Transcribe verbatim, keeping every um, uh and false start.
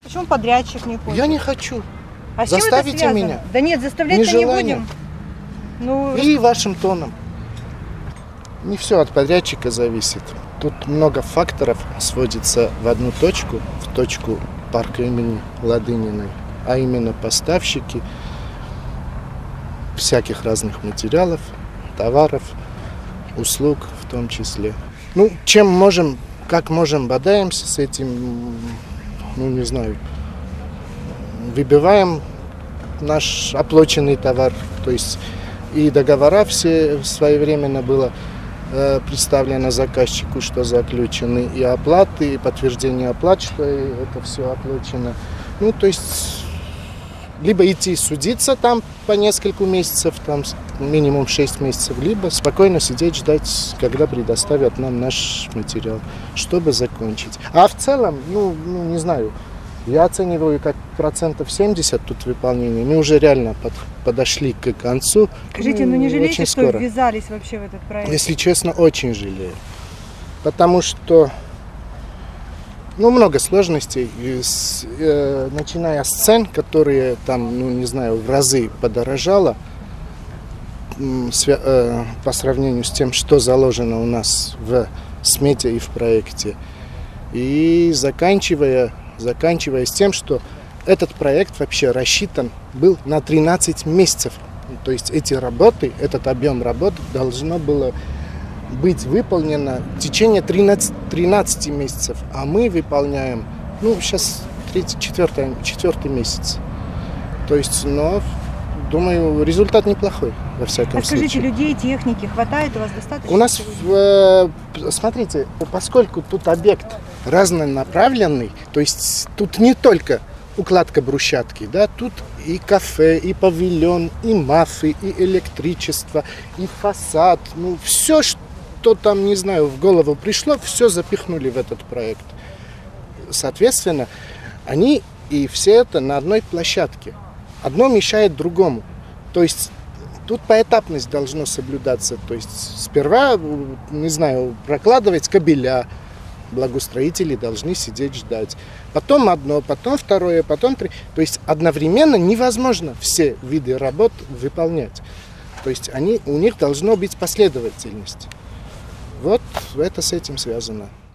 Почему подрядчик не хочет? Я не хочу. А с чем это Заставите связано? меня. Да нет, заставлять-то не будем. Ну, И вашим тоном. Не все от подрядчика зависит. Тут много факторов сводится в одну точку, в точку парка имени Ладыниной, а именно поставщики всяких разных материалов, товаров, услуг в том числе. Ну, чем можем, как можем, бодаемся с этим, ну, не знаю, выбиваем наш оплаченный товар, то есть и договора все своевременно было э, представлено заказчику, что заключены, и оплаты, и подтверждение оплат, что это все оплачено. Ну, то есть либо идти судиться там по несколько месяцев, там минимум шесть месяцев, либо спокойно сидеть, ждать, когда предоставят нам наш материал, чтобы закончить. А в целом, ну, ну не знаю, я оцениваю как процентов семьдесят тут выполнения. Мы уже реально под, подошли к концу. Скажите, ну не жалеете, что скоро. ввязались вообще в этот проект? Если честно, очень жалею. Потому что ну, много сложностей, с, э, начиная с цен, которые там, ну не знаю, в разы подорожало э, свя- э, по сравнению с тем, что заложено у нас в смете и в проекте. И заканчивая Заканчивая с тем, что этот проект вообще рассчитан был на тринадцать месяцев. То есть эти работы, этот объем работ должно было быть выполнено в течение тринадцати месяцев. А мы выполняем, ну, сейчас третий, четвертый, четвертый месяц. То есть, но, думаю, результат неплохой, во всяком а скажите, случае. людей, техники хватает у вас достаточно? У нас, э, смотрите, поскольку тут объект разнонаправленный, то есть тут не только укладка брусчатки, да, тут и кафе, и павильон, и мафы, и электричество, и фасад, ну, все, что там, не знаю, в голову пришло, все запихнули в этот проект. Соответственно, они и все это на одной площадке. Одно мешает другому. То есть тут поэтапность должно соблюдаться. То есть сперва, не знаю, прокладывать кабеля, благоустроители должны сидеть ждать. Потом одно, потом второе, потом три. То есть одновременно невозможно все виды работ выполнять. То есть они, у них должна быть последовательность. Вот это с этим связано.